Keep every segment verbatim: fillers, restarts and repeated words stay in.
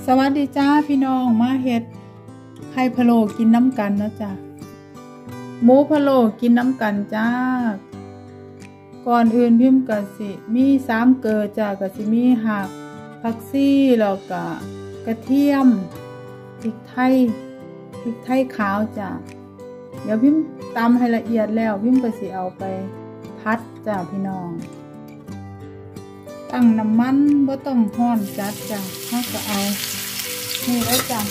สวัสดีจ้าพี่น้องมาเฮ็ดไข่พะโล้กินน้ำกันนะจ้ะหมูพะโล้กินน้ำกันจ้าก่อนอื่นพิมพ์กะสิมีสามเกลือจ้ากะสิมีหักผักซี่แล้วก็กระเทียมพริกไทยพริกไทยขาวจ้ะเดี๋ยวพิมพ์ตำให้ละเอียดแล้วพิมพ์ก็สิเอาไปพัดจ้าพี่น้องตั้งน้ำมันบ่ต้องร้อนจัดจ้ะเราก็เอานี่แล้วจ้ะ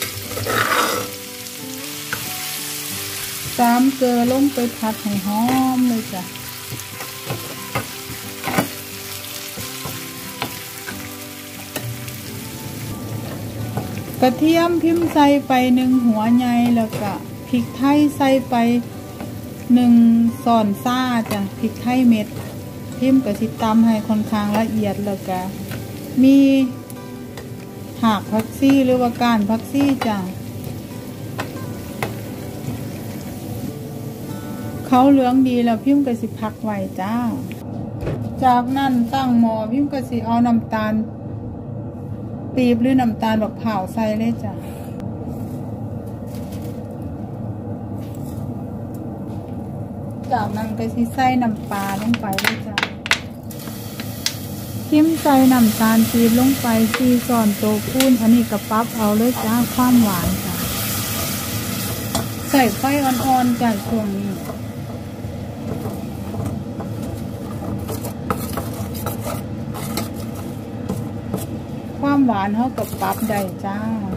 สามเกลือลงไปผัดให้หอมเลยจ้ะกระเทียมพิมพ์ใส่ไปหนึ่งหัวใหญ่แล้วก็พริกไทยใส่ไปหนึ่งส่อนซ่าจ้ะพริกไทยเม็ดพิมพ์กับสิตำให้ค่อนข้างละเอียดแล้วก็มีหากผักซี่หรือว่าก้านผักซี่จ้ะเขาเหลืองดีแล้วพิมพ์กับสิพักไว้จ้าจากนั้นตั้งหม้อพิมพ์กับสิเอาน้ำตาลปี๊บหรือน้ำตาลแบบเผาใส่เลยจ้ะจากนั้นก็สิใส่น้ำปลาลงไปเลยจ้ะพิมพ์ใส่น้ำตาลปี๊บลงไปสี่ช้อนโต๊ะพูนอันนี้กระปั๊บเอาเลยจ้าความหวานจ้ะใส่ไฟอ่อนๆจ้ะช่วงนี้ความหวานเขากับปรับได้จ้า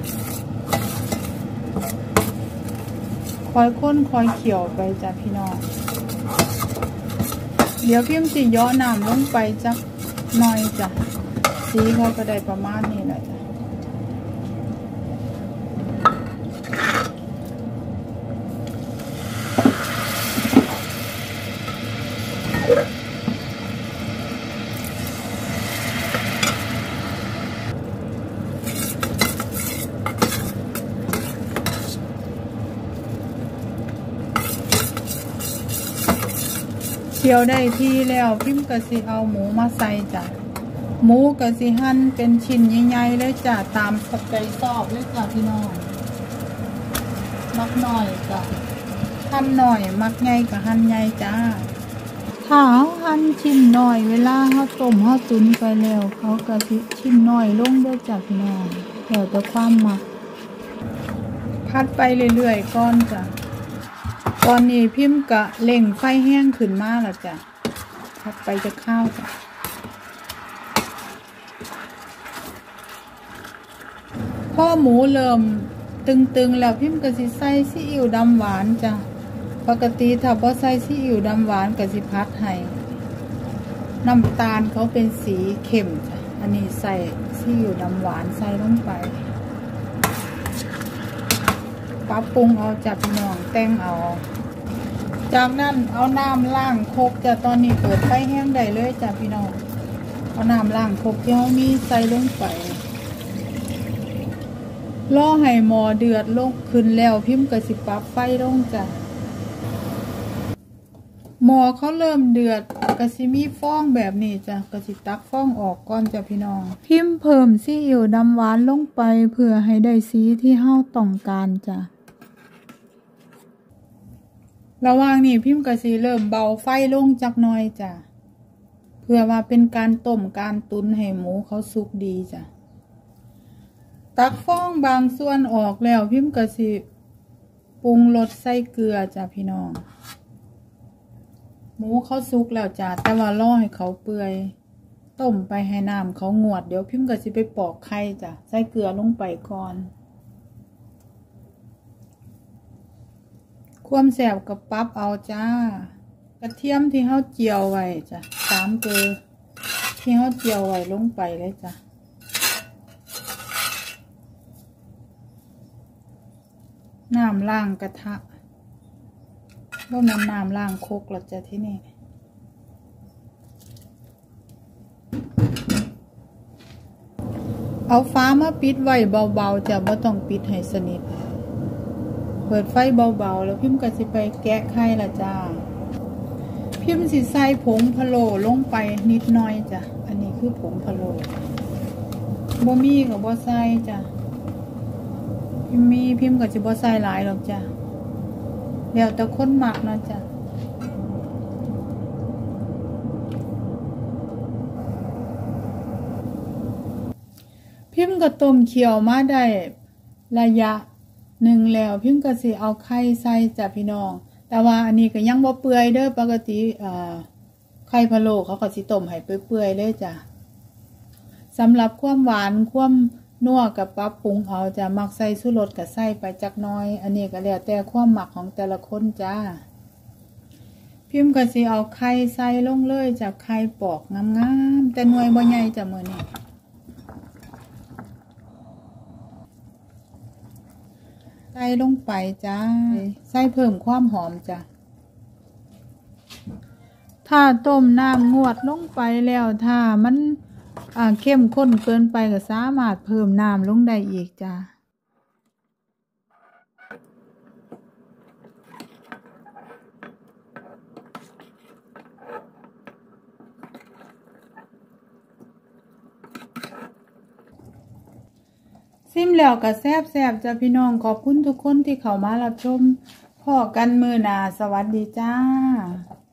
คอยค้นคอยเขียวไปจ้ะพี่น้องเดี๋ยวพิมพ์สิย่อน้ำลงไปจักหน่อยจ้ะสีเขาก็ได้ประมาณนี้แหละจ้ะเคี่ยวได้ที่แล้วพิมพ์กะสิเอาหมูมาใส่จ้ะหมูกะสิหั่นเป็นชิ้นใหญ่ๆเลยจ้ะตามสับใจชอบเลยจ้ะพี่น้องมักหน่อยจ้ะหั่นหน่อยมักใหญ่กับหั่นใหญ่จ้าถ้าเขาหั่นชิ้นหน่อยเวลาเขาต้มเขาตุ๋นไปแล้วเขากะสิชิ้นหน่อยลงด้วยจ้ะพี่น้องแล้วแต่ความมักพัดไปเรื่อยๆก่อนจ้ะตอนนี้พิมพ์กะเล่งไฟแห้งขึ้นมาแล้วจ้ะพัดไปจะข้าวจ้ะพอหมูเริ่มตึงๆแล้วพิมพ์กะสิใส่ซีอิ๊วดำหวานจ้ะปกติถ้าพอใส่ซีอิ๊วดำหวานกะสิพัดให้น้ำตาลเขาเป็นสีเข้มจ้ะอันนี้ใส่ซีอิ๊วดำหวานใส่ลงไปปรับปรุงเอาจับหน่องแต่งเอาจากนั้นเอาน้ำล้างครกจะตอนนี้เปิดไฟแห้งได้เลยจ้ะพี่น้องเอาน้ำล้างครกที่เขามีใส่ลงไปรอให้หม้อเดือดลงขึ้นแล้วพิมพ์กระสิปรับไฟลงจ้ะหม้อเขาเริ่มเดือดกระสิมีฟองแบบนี้จ้ะกระสิตักฟองออกก่อนจ้ะพี่น้องพิมพ์เพิ่มซีอิ๊วดำหวานลงไปเพื่อให้ได้สีที่เฮาต้องการจ้ะระหว่างนี้พิมพ์กะสิเริ่มเบาไฟลงจักหน่อยจ้ะเพื่อว่าเป็นการต้มการตุ๋นให้หมูเขาสุกดีจ้ะตักฟองบางส่วนออกแล้วพิมพ์กะสิปรุงรสใส่เกลือจ้ะพี่น้องหมูเขาสุกแล้วจ้ะแต่ว่ารอให้เขาเปื่อยต้มไปให้น้ำเขางวดเดี๋ยวพิมพ์กะสิไปปอกไข่จ้ะใส่เกลือลงไปก่อนความแสบกับปั๊บเอาจ้ากระเทียมที่เขาเจียวไว้จ้ะสามเกลือที่เขาเจียวไว้ลงไปเลยจ้ะน้ำล้างกระทะแล้วน้ำน้ำล้างโคกหลังจากที่นี่เอาฟ้ามาปิดไว้เบาๆจะไม่ต้องปิดให้สนิทเปิดไฟเบาๆแล้วพิมพ์ก็สิไปแกะไข่ละจ้าพิมพ์สิใส่ผงพะโล้ลงไปนิดหน่อยจ้ะอันนี้คือผงพะโล้บ่มีกับบ่ใส่จ้ะพิมมีพิมก็จะบ่ใส่หลายหรอกจ้ะแล้วแต่คนมักนะจ้ะพิมก็ต้มเคี่ยวมาได้ระยะหนึ่งแล้วพิมก็สิเอาไข่ใส่จ้ะพี่น้องแต่ว่าอันนี้ก็ยังบ่เปื่อยเด้อปกติอ่าไข่พะโล้เขาก็สิต้มให้เปื่อยๆเลยจ้ะสำหรับความหวานความนัวกับปรับปรุงเอาจะมักใส่ชูรสกับใส่ไปจักน้อยอันนี้ก็แล้วแต่ความหมักของแต่ละคนจ้าพิมพ์ก็สิเอาไข่ใส่ลงเลยจากไข่ปอกงามๆแต่หน่วยบ่ใหญ่จ้ะมื้อนี้ใส่ลงไปจ้าใส่เพิ่มความหอมจ้ะถ้าต้มน้ำงวดลงไปแล้วถ้ามันอ่าเข้มข้นเกินไปก็สามารถเพิ่มน้ำลงได้อีกจ้ะซิมแล้วก็แซ่บแซ่บจ้ะพี่น้องขอบคุณทุกคนที่เข้ามารับชมพอกันมื้อหน้าสวัสดีจ้า